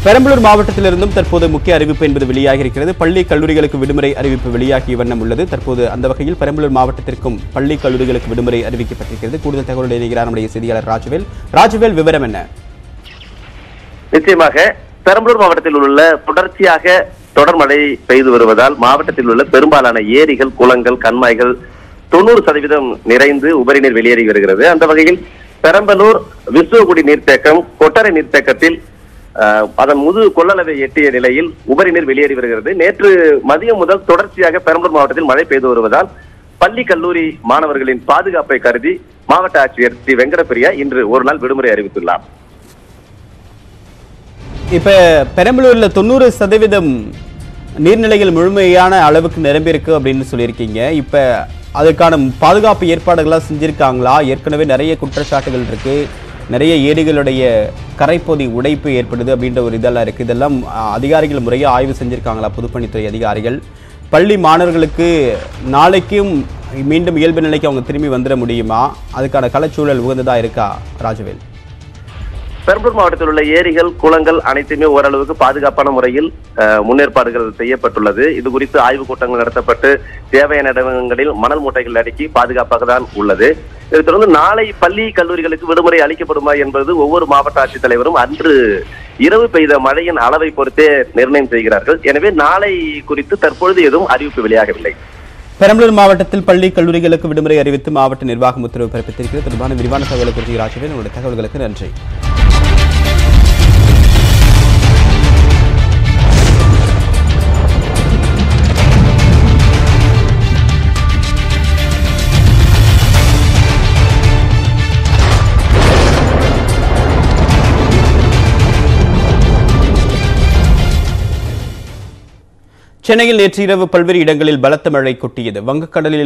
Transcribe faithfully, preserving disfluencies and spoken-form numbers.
பெரம்பலூர் மாவட்டத்திலிருந்தும் தற்போது முக்கிய அறிவிப்பு என்பது வெளியாகி இருக்கிறது. பள்ளி கல்லூரிகளுக்கு விடுமுறை அறிவிப்பு வெளியாகிய வண்ணம் உள்ளது. தற்போது அந்த வகையில் பெரம்பலூர் மாவட்டத்திற்கும் பள்ளி கல்லூரிகளுக்கு விடுமுறை அறிவிக்கப்பட்டிருக்கிறது. கூடுதல் தகவலுடன் இணைகிறார் நம்முடைய செய்தியாளர் ராஜவேல். ராஜவேல், விவரம் என்ன? நிச்சயமாக பெரம்பலூர் மாவட்டத்தில் உள்ள தொடர்ச்சியாக தொடர் மழை பெய்து வருவதால் மாவட்டத்தில் உள்ள பெரும்பாலான ஏரிகள், குளங்கள், கண்மாய்கள் தொண்ணூறு சதவீதம் நிறைந்து உபரி நீர் வெளியேறி வருகிறது. அந்த வகையில் பெரம்பலூர் விசுவகுடி நீர்த்தேக்கம், கொட்டரை நீர்த்தேக்கத்தில் அதன் முது கொள்ளளவை எட்டிய நிலையில் உபரி நீர் வெளியேறி வருகிறது. நேற்று மதியம் முதல் தொடர்ச்சியாக பெரம்பலூர் மாவட்டத்தில் மழை பெய்து வருவதால் பள்ளி கல்லூரி மாணவர்களின் பாதுகாப்பை கருதி மாவட்ட ஆட்சியர் ஸ்ரீ வெங்கடபிரியா இன்று ஒரு நாள் விடுமுறை அறிவித்துள்ளார். இப்ப பெரம்பலூர்ல தொண்ணூறு சதவீதம் நீர்நிலைகள் முழுமையான அளவுக்கு நிரம்பியிருக்கு அப்படின்னு சொல்லியிருக்கீங்க. இப்ப அதுக்கான பாதுகாப்பு ஏற்பாடுகள்லாம் செஞ்சிருக்காங்களா? ஏற்கனவே நிறைய குற்றச்சாட்டுகள் இருக்கு, நிறைய ஏரிகளுடைய கரைப்பொதி உடைப்பு ஏற்படுது அப்படின்ற ஒரு இதெல்லாம் இருக்கு. இதெல்லாம் அதிகாரிகள் முறையா ஆய்வு செஞ்சிருக்காங்களா? பொதுப்பணித்துறை அதிகாரிகள் பள்ளி மாணவர்களுக்கு நாளைக்கும் மீண்டும் இயல்பு நிலைக்கு அவங்க திரும்பி வந்துட முடியுமா? அதுக்கான களச்சூழல் உகந்ததா இருக்கா ராஜவேல்? பெரம்பலூர் மாவட்டத்தில் உள்ள ஏரிகள், குளங்கள் அனைத்துமே ஓரளவுக்கு பாதுகாப்பான முறையில் முன்னேற்பாடுகள் செய்யப்பட்டுள்ளது. இது குறித்து ஆய்வுக் கூட்டங்கள் நடத்தப்பட்டு தேவையான இடங்களில் மணல் மூட்டைகள் அடுக்கி பாதுகாப்பாக தான் உள்ளது. இதைத் தொடர்ந்து நாளை பள்ளி கல்லூரிகளுக்கு விடுமுறை அளிக்கப்படுமா என்பது ஒவ்வொரு மாவட்ட ஆட்சித்தலைவரும் அன்று இரவு பெய்த மழையின் அளவை பொறுத்தே நிர்ணயம் செய்கிறார்கள். எனவே நாளை குறித்து தற்பொழுது எதுவும் அறிவிப்பு வெளியாகவில்லை. பெரம்பலூர் மாவட்டத்தில் பள்ளி கல்லூரிகளுக்கு விடுமுறை அறிவித்து மாவட்ட நிர்வாகம் உத்தரவு பிறப்பித்திருக்கிறது. தொடர்பான விரிவான தகவலை குறித்து ராஜவேல், உங்களுடைய தகவல்களுக்கு நன்றி. சென்னையில் நேற்று இரவு பல்வேறு இடங்களில் பலத்த மழை கொட்டியது. வங்கக்கடலில்